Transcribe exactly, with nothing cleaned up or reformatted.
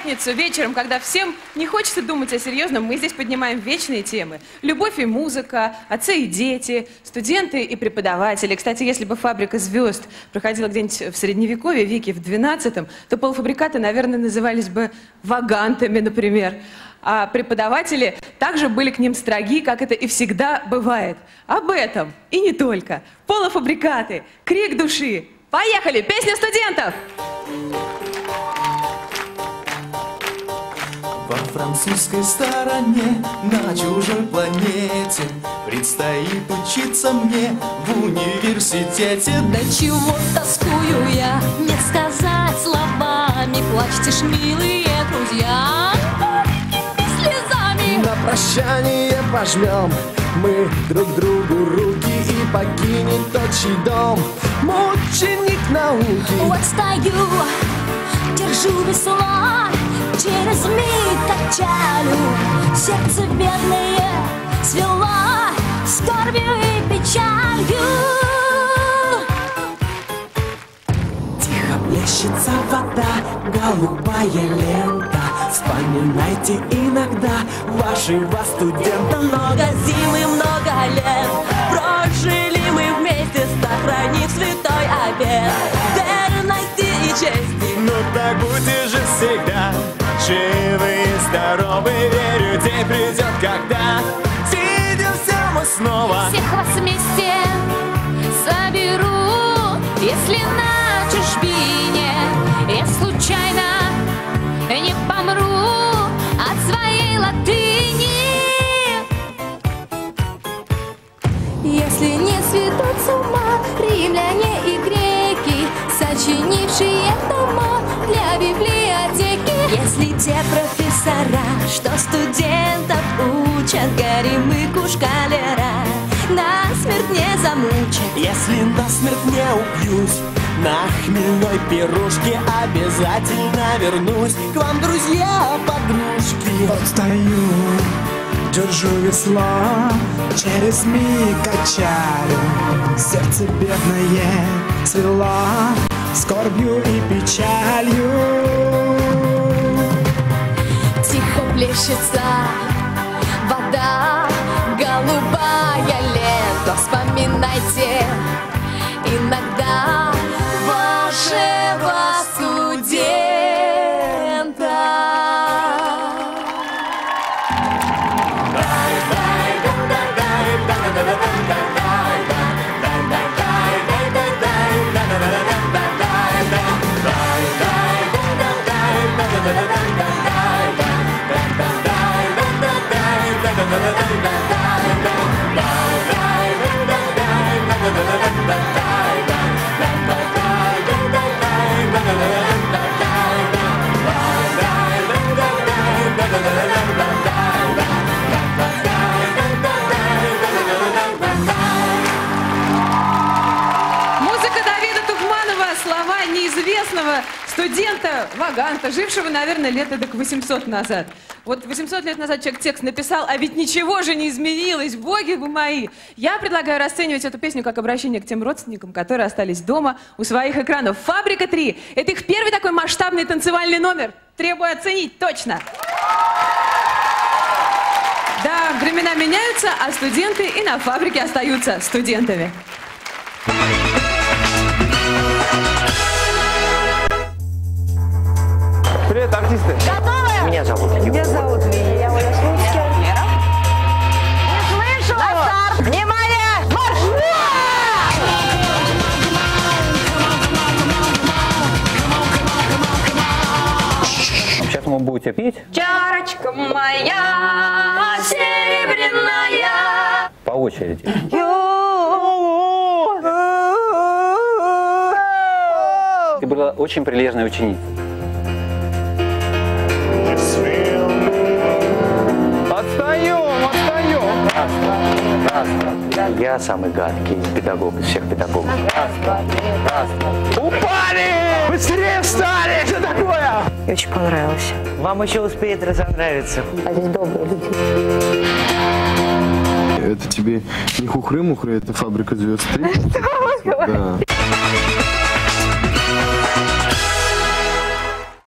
пятницу вечером, когда всем не хочется думать о серьезном, мы здесь поднимаем вечные темы. Любовь и музыка, отцы и дети, студенты и преподаватели. Кстати, если бы «Фабрика звезд» проходила где-нибудь в Средневековье, веке в двенадцатом, то полуфабрикаты, наверное, назывались бы вагантами, например. А преподаватели также были к ним строги, как это и всегда бывает. Об этом и не только. Полуфабрикаты, крик души. Поехали! Песня студентов! Во французской стороне, на чужой планете, предстоит учиться мне в университете. Да чего тоскую я, не сказать словами. Плачьте ж, милые друзья, слезами. На прощание пожмем мы друг другу руки, и покинет отчий дом мученик науки. Вот стою, держу весла, через миг качалю, сердце бедное свела скорбью и печалью. Тихо плещется вода, голубая лента. Вспоминайте иногда вашего студента. Много зим и много лет прожили мы вместе, сохранив святой обет верности и чести. Ну так будьте же всегда живы и здоровы. Верю, день придет, когда свидимся мы снова. Всех вас вместе соберу, если на чужбине я случайно не помру от своей латыни. Если не сведут с ума римляне и греки, сочинившие тома для библиотеки. Если те профессора, что студентов учат, горемыку шкалера насмерть не замучат. Если насмерть не убьюсь, на хмельной пирожке обязательно вернусь к вам, друзья, подружки. Вот стою, держу весла, через миг качаю, сердце бедное свела скорбью и печалью. Тихо плещется вода, голубая лента. Вспоминайте иногда вашего студента. Неизвестного студента Ваганта, жившего, наверное, лет эдак восемьсот назад. Вот восемьсот лет назад человек текст написал, а ведь ничего же не изменилось, боги вы мои. Я предлагаю расценивать эту песню как обращение к тем родственникам, которые остались дома у своих экранов. «Фабрика три» — это их первый такой масштабный танцевальный номер. Требую оценить точно. Да, времена меняются, а студенты и на фабрике остаются студентами. Привет, артисты! Готовы? Меня зовут Юра. Меня зовут Виня, я Оля Слуцкая. Лера. Не слышу! На старт! Внимание! Марш! Сейчас вы будете петь. Чарочка моя серебряная. По очереди. Ты была очень прилежной ученицей. Отстаем, отстаем. Раз, два, раз, два. Я самый гадкий из педагогов, из всех педагогов. Раз, два, раз, два. Упали! Быстрее встали! Что такое? Мне очень понравилось. Вам еще успеет разонравиться. А здесь добрые люди. Это тебе не хухры-мухры, это «Фабрика звезд три». Да.